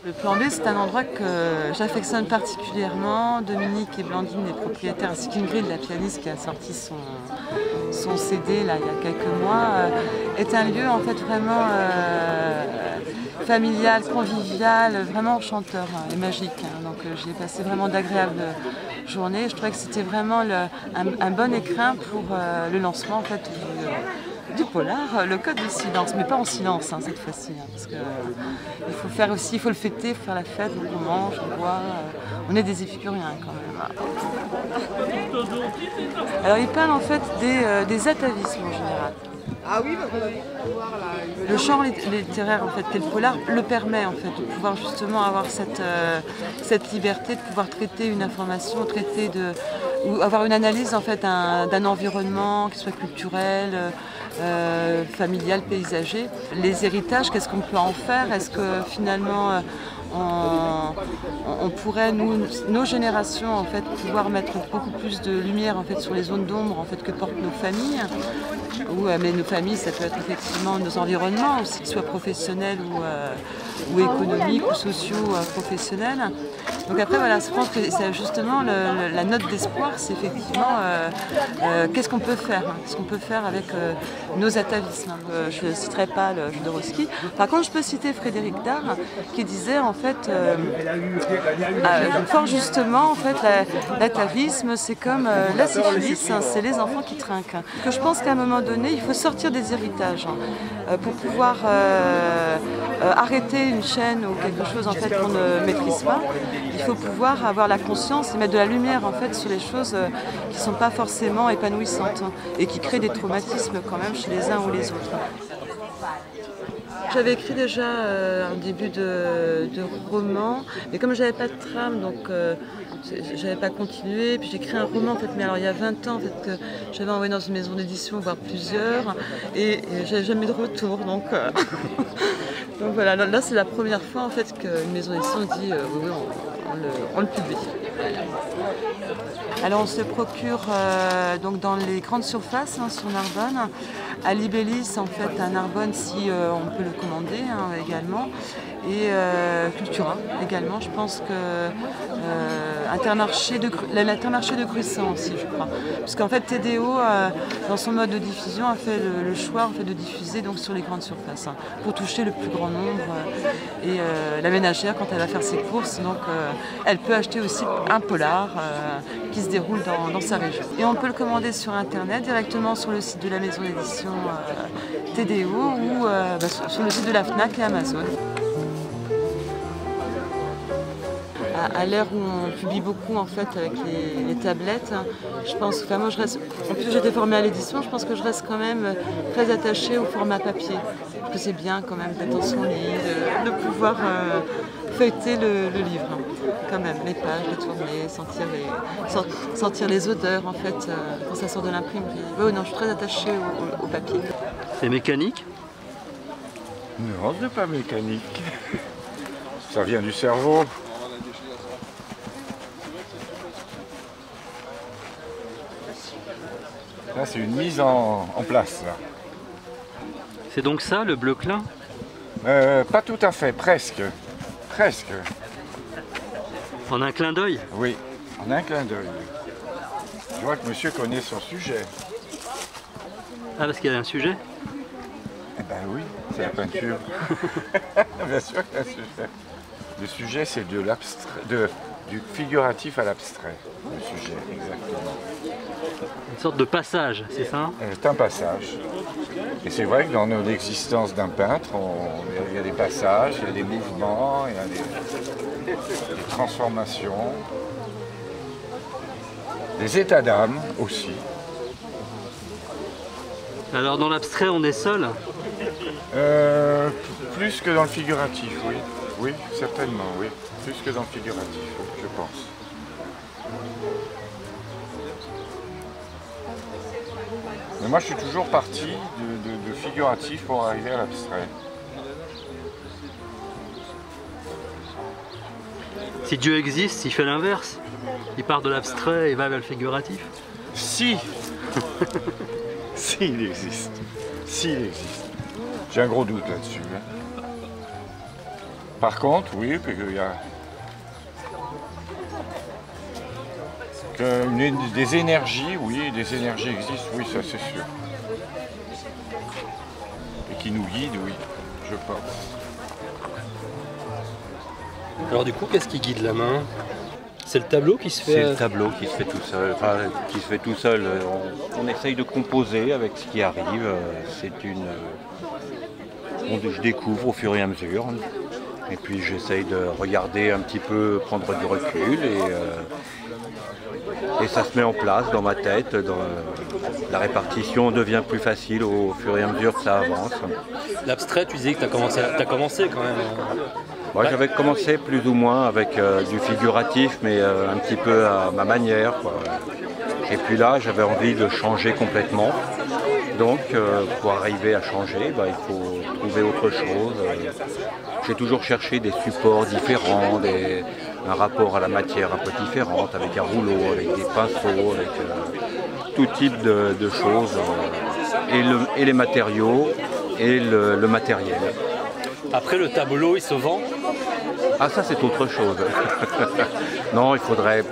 Le Plan B, c'est un endroit que j'affectionne particulièrement. Dominique et Blandine, les propriétaires, ainsi qu'Ingrid, la pianiste qui a sorti son CD là, il y a quelques mois, est un lieu en fait vraiment familial, convivial, vraiment enchanteur et magique. Donc j'ai passé vraiment d'agréables journées. Je trouvais que c'était vraiment un bon écrin pour le lancement en fait, du polar, le code du silence, mais pas en silence cette fois-ci, parce que il faut faire aussi, il faut le fêter, il faut faire la fête, donc on mange, on boit, on est des épicuriens quand même. Alors il parle en fait des atavismes en général. Ah oui, bah, vous allez voir là. Le genre littéraire en fait, qu'est le polar, le permet en fait, de pouvoir justement avoir cette liberté de pouvoir traiter une information, ou avoir une analyse en fait d'un environnement, qu'il soit culturel, familial, paysager. Les héritages, qu'est-ce qu'on peut en faire? Est-ce que finalement on pourrait, nos générations, en fait, pouvoir mettre beaucoup plus de lumière en fait, sur les zones d'ombre en fait, que portent nos familles. Mais nos familles, ça peut être effectivement nos environnements, aussi qu'ils soient professionnels ou économiques ou sociaux professionnels. Donc après, voilà, je pense que c'est justement la note d'espoir, c'est effectivement qu'est-ce qu'on peut faire, ce qu'on peut faire avec nos atavismes. Je ne citerai pas le Jodorowsky. Par contre, je peux citer Frédéric Dard qui disait en fait, fort justement, en fait, l'atavisme, c'est comme la syphilis, c'est les enfants qui trinquent. Que je pense qu'à un moment donné, il faut sortir des héritages pour pouvoir arrêter une chaîne ou quelque chose en fait qu'on ne maîtrise pas. Il faut pouvoir avoir la conscience et mettre de la lumière en fait sur les choses qui ne sont pas forcément épanouissantes et qui créent des traumatismes quand même chez les uns ou les autres. J'avais écrit déjà un début de roman, mais comme j'avais pas de trame, donc j'avais pas continué. Puis j'ai écrit un roman en fait, mais alors il y a 20 ans en fait, que j'avais envoyé dans une maison d'édition, voire plusieurs, et j'avais jamais eu de retour. Donc, donc voilà, là c'est la première fois en fait qu'une maison d'édition dit oui, on le publie. Alors on se procure donc dans les grandes surfaces sur Narbonne, à Libellis en fait à Narbonne si on peut le commander également, et Cultura également. Je pense que l'Intermarché de Cruissant aussi, je crois, parce qu'en fait TDO dans son mode de diffusion a fait le choix en fait, de diffuser donc sur les grandes surfaces pour toucher le plus grand nombre, et la ménagère quand elle va faire ses courses donc elle peut acheter aussi un polar qui se déroule dans sa région. Et on peut le commander sur internet directement sur le site de la maison d'édition TDO ou sur le site de la Fnac et Amazon. À l'heure où on publie beaucoup en fait avec les tablettes, je pense que moi je reste, en plus j'étais formée à l'édition, je pense que je reste quand même très attachée au format papier. Parce que c'est bien quand même d'être dans son lit, de pouvoir feuilleter le livre, quand même, les pages, les tourner, sentir les odeurs en fait quand ça sort de l'imprimerie. Oui, non, je suis très attachée au papier. C'est mécanique? Non, c'est pas mécanique. Ça vient du cerveau. Là, c'est une mise en place. Là. C'est donc ça, le bleu clin? Pas tout à fait, presque. Presque. En un clin d'œil? Oui, en un clin d'œil. Je vois que monsieur connaît son sujet. Ah, parce qu'il y a un sujet? Eh ben oui, c'est la peinture. Bien sûr qu'il y a un sujet. Le sujet, c'est du figuratif à l'abstrait. Le sujet, exactement. Une sorte de passage, c'est ça? C'est un passage. Et c'est vrai que dans l'existence d'un peintre, il y a des passages, il y a des mouvements, il y a des transformations, des états d'âme aussi. Alors dans l'abstrait, on est seul? Plus que dans le figuratif, oui. Oui, certainement, oui. Plus que dans le figuratif, je pense. Mais moi, je suis toujours parti de figuratif pour arriver à l'abstrait. Si Dieu existe, il fait l'inverse. Il part de l'abstrait et va vers le figuratif. Si S'il existe. S'il existe. J'ai un gros doute là-dessus. Par contre, oui, il y a des énergies, oui, des énergies existent, oui, ça c'est sûr. Et qui nous guident, oui, je pense. Alors du coup, qu'est-ce qui guide la main? C'est le tableau qui se fait... C'est le tableau qui se fait tout seul. Enfin, qui se fait tout seul. On essaye de composer avec ce qui arrive. Je découvre au fur et à mesure. Et puis j'essaye de regarder un petit peu, prendre du recul. Et ça se met en place dans ma tête. La répartition devient plus facile au fur et à mesure que ça avance. L'abstrait, tu disais que tu as commencé quand même. Moi, j'avais commencé plus ou moins avec du figuratif, mais un petit peu à ma manière, quoi. Et puis là, j'avais envie de changer complètement. Donc, pour arriver à changer, il faut trouver autre chose. J'ai toujours cherché des supports différents, un rapport à la matière un peu différent, avec un rouleau, avec des pinceaux, avec tout type de choses, et les matériaux et le matériel. Après, le tableau, il se vend? Ah, ça c'est autre chose. Non, il faudrait...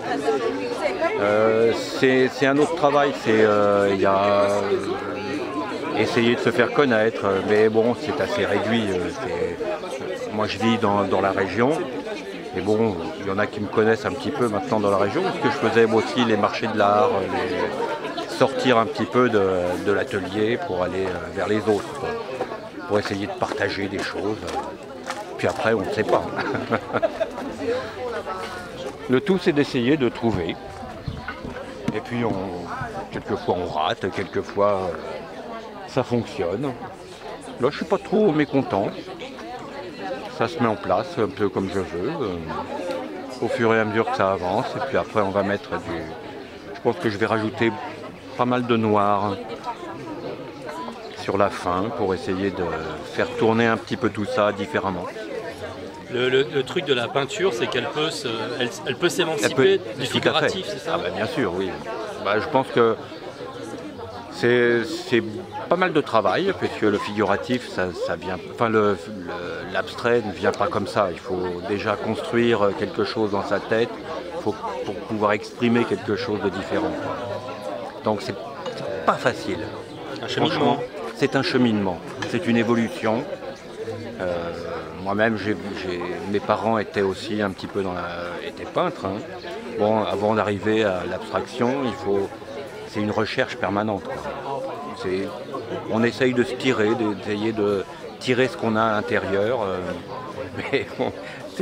c'est un autre travail, il y a essayer de se faire connaître, mais bon, c'est assez réduit. Moi je vis dans la région, et bon, il y en a qui me connaissent un petit peu maintenant dans la région, parce que je faisais moi aussi les marchés de l'art, sortir un petit peu de l'atelier pour aller vers les autres, quoi, pour essayer de partager des choses. Puis après, on ne sait pas. Le tout, c'est d'essayer de trouver. Et puis, quelquefois, on rate, quelquefois, ça fonctionne. Là, je ne suis pas trop mécontent. Ça se met en place un peu comme je veux, au fur et à mesure que ça avance. Et puis après, on va mettre Je pense que je vais rajouter pas mal de noir sur la fin pour essayer de faire tourner un petit peu tout ça différemment. Le truc de la peinture, c'est qu'elle peut s'émanciper du figuratif, c'est ça? Bien sûr, oui. Je pense que c'est pas mal de travail, puisque le figuratif, ça vient. Enfin, l'abstrait ne vient pas comme ça. Il faut déjà construire quelque chose dans sa tête pour pouvoir exprimer quelque chose de différent, quoi. Donc c'est pas facile. Un cheminement. C'est un cheminement. C'est une évolution. Moi-même, mes parents étaient aussi un petit peu étaient peintres. Hein. Bon, avant d'arriver à l'abstraction, c'est une recherche permanente, quoi. On essaye de se tirer, d'essayer de tirer ce qu'on a à l'intérieur. Mais bon,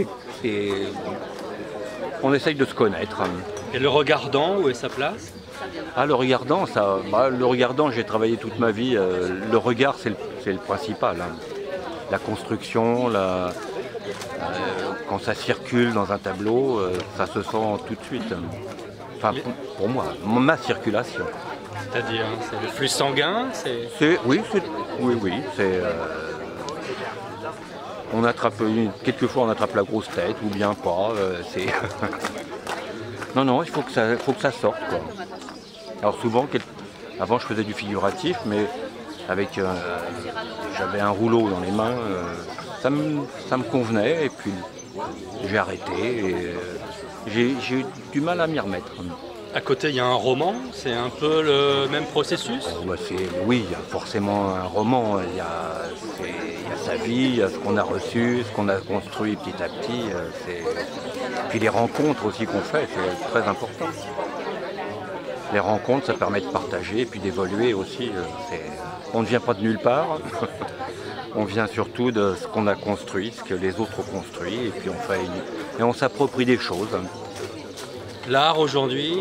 on essaye de se connaître. Et le regardant, où est sa place? Ah, le regardant, j'ai travaillé toute ma vie. Le regard, c'est le principal. Hein. La construction, quand ça circule dans un tableau, ça se sent tout de suite. Enfin, pour moi, ma circulation. C'est-à-dire, c'est le flux sanguin? Oui. Quelquefois on attrape la grosse tête ou bien pas. Non, il faut que ça sorte, quoi. Alors souvent, avant je faisais du figuratif, mais j'avais un rouleau dans les mains, ça me convenait, et puis j'ai arrêté, et j'ai eu du mal à m'y remettre. À côté, il y a un roman, c'est un peu le même processus? Oui, il y a forcément un roman, il y a sa vie, il y a ce qu'on a reçu, ce qu'on a construit petit à petit, puis les rencontres aussi qu'on fait, c'est très important. Les rencontres, ça permet de partager et puis d'évoluer aussi. On ne vient pas de nulle part, on vient surtout de ce qu'on a construit, ce que les autres ont construit, et puis on s'approprie des choses. L'art aujourd'hui,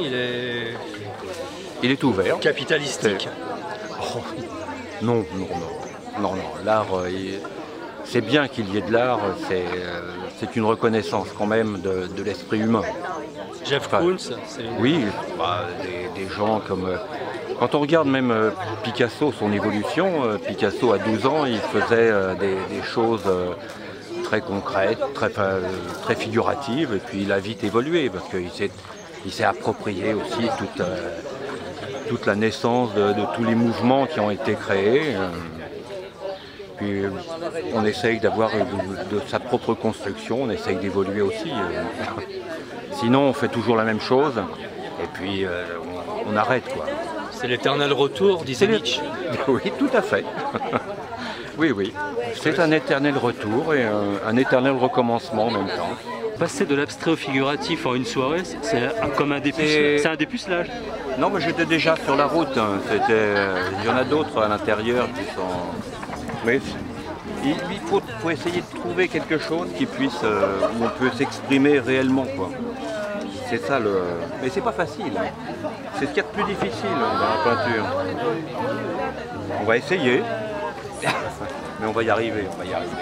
il est ouvert. Capitalistique. Non. L'art, c'est bien qu'il y ait de l'art, c'est une reconnaissance quand même de l'esprit humain. Jeff Koons, oui, des gens comme... Quand on regarde même Picasso, son évolution, Picasso à 12 ans, il faisait des choses très concrètes, très figuratives, et puis il a vite évolué, parce qu'il s'est approprié aussi toute la naissance de tous les mouvements qui ont été créés. puis on essaye d'avoir de sa propre construction, on essaye d'évoluer aussi. Sinon on fait toujours la même chose et puis on arrête quoi. C'est l'éternel retour, disait Nietzsche. Oui, tout à fait. Oui, oui. C'est un éternel retour et un éternel recommencement en même temps. Passer de l'abstrait au figuratif en une soirée, c'est comme un dépucelage. Non, mais j'étais déjà sur la route. Hein. Il y en a d'autres à l'intérieur qui sont... Mais il faut essayer de trouver quelque chose qui puisse, où on peut s'exprimer réellement, quoi. C'est ça le... Mais c'est pas facile. Hein. C'est ce qu'il y a de plus difficile dans la peinture. On va essayer. Mais on va y arriver, on va y arriver.